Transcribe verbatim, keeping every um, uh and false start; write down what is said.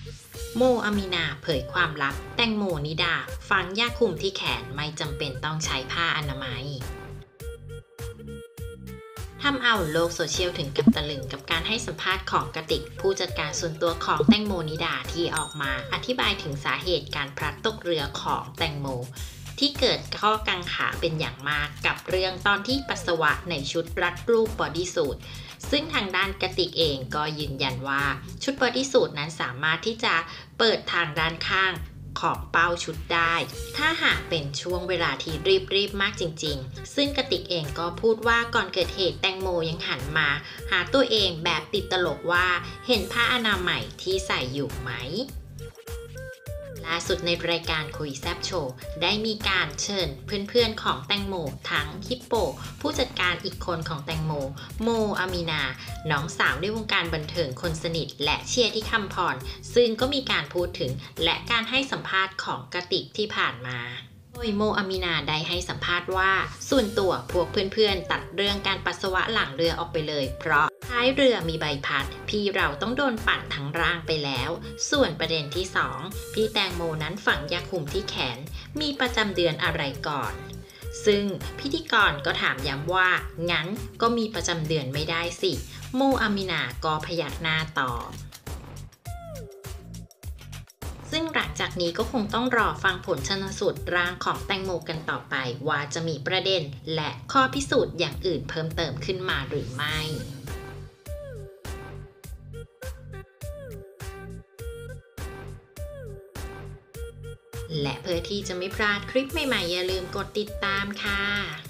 โมอามีนาเผยความลับแตงโมนิดาฝังยาคุมที่แขนไม่จำเป็นต้องใช้ผ้าอนามัยทำเอาโลกโซเชียลถึงกับตะลึงกับการให้สัมภาษณ์ของกติกผู้จัดการส่วนตัวของแตงโมนิดาที่ออกมาอธิบายถึงสาเหตุการพลัดตกเรือของแตงโมที่เกิดข้อกังขาเป็นอย่างมากกับเรื่องตอนที่ปัสสาวะในชุดรัดรูปบอดี้สูทซึ่งทางด้านกติกเองก็ยืนยันว่าชุดบอดี้สูทนั้นสามารถที่จะเปิดทางด้านข้างของเป้าชุดได้ถ้าหากเป็นช่วงเวลาที่รีบๆมากจริงๆซึ่งกติกเองก็พูดว่าก่อนเกิดเหตุแตงโมยังหันมาหาตัวเองแบบติดตลกว่าเห็นผ้าอนามัยที่ใส่อยู่ไหมล่าสุดในรายการคุยแซบโชว์ได้มีการเชิญเพื่อนๆของแตงโมทั้งฮิปโปผู้จัดการอีกคนของแตงโมโมอามีนาน้องสาวในวงการบันเทิงคนสนิทและเชียร์ที่คำพรซึ่งก็มีการพูดถึงและการให้สัมภาษณ์ของกติกที่ผ่านมาโดยโมอามีนาได้ให้สัมภาษณ์ว่าส่วนตัวพวกเพื่อนๆตัดเรื่องการปัสสาวะหลังเรือออกไปเลยเพราะท้ายเรือมีใบพัดพี่เราต้องโดนปั่นทั้งร่างไปแล้วส่วนประเด็นที่สองพี่แตงโมนั้นฝังยาคุมที่แขนมีประจำเดือนอะไรก่อนซึ่งพิธีกรก็ถามย้ำว่างั้นก็มีประจำเดือนไม่ได้สิโมอามีนาก็พยักหน้าตอบซึ่งหลังจากนี้ก็คงต้องรอฟังผลชันสูตรร่างของแตงโมกันต่อไปว่าจะมีประเด็นและข้อพิสูจน์อย่างอื่นเพิ่มเติมขึ้นมาหรือไม่และเพื่อที่จะไม่พลาดคลิปใหม่ๆอย่าลืมกดติดตามค่ะ